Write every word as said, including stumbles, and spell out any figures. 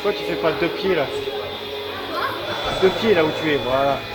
Pourquoi tu fais pas deux pieds là? Deux pieds là où tu es, voilà.